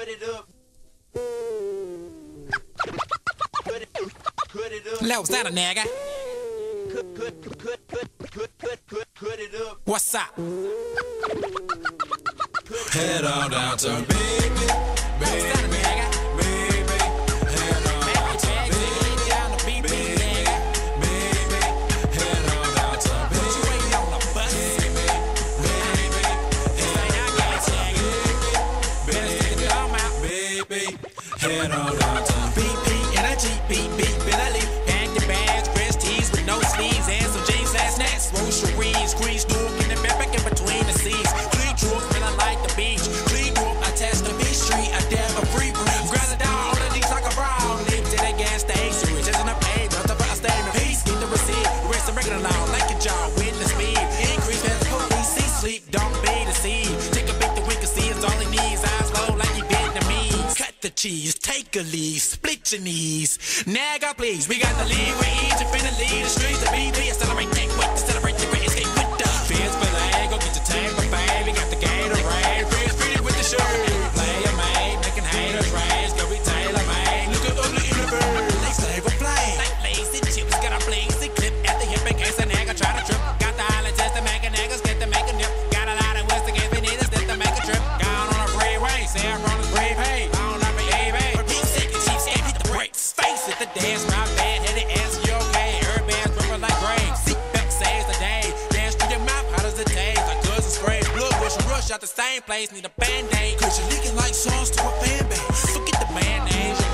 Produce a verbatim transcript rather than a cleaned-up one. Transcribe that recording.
it up. Put it, put it up. Lil, was that a nigga? Cut, cut, cut, cut, cut, cut, cut, cut it up. What's up? Head on down to baby, baby, What's that a nigga? baby. Head on down to baby, Down the beat, baby, nigga. baby. Head on down to What baby, you waiting on the bus? baby, baby. This ain't our gas, nigga. Better stick the thumb out. Baby, head on down to B P and a G P, beat Benelli. Pack the bags, dress tees with no sleeves and some jeans and snacks. Groceries, grease, duke in the backpack in between the seats. Clean truck, feeling like the beach. Clean duke, I test the beach street. I dab a free breeze. Grab it down on the D's like a brown. Leave to the gas station. Riches in the pay, built up a stay in the peace. Get the receipt, rest and breaking along like a jaw. Witness speed, increase as police see sleep. Don't be deceived. Take a bit the weak can see it's all he needs. Eyes low like he Vietnamese. Cut the cheese, take a leave, split your knees. Nagga, please, we got the lead, we easy finna lead the streets. The B B, accelerate, can't wait to celebrate the great escape with the fence for the egg, go get your tank, but baby, got the Gatorade, freeze, pretty with the shirt. Player made, making haters raise, go be tailor made. Look at ugly in the bird, they slave a flame. Like lazy chips, got a blazy clip at the hip in case a nigga try to trip. Got the island test to make a niggas get to make a nip. Got a lot of west to give it need us to make a trip. Gone on a freeway, say I'm on the brave, hey, I don't like my eBay. Repeat second, chiefs can't hit the brakes. Face it, the dance, my bad headed ass, you okay? Herb bands ripping like graves. Seatbelt saves the day. Dance through your mouth, how does it taste? Like cousins spray, blood rush and rush out the same place. Need a band-aid, cause you're leaking like sauce to a fan base. Forget the mayonnaise.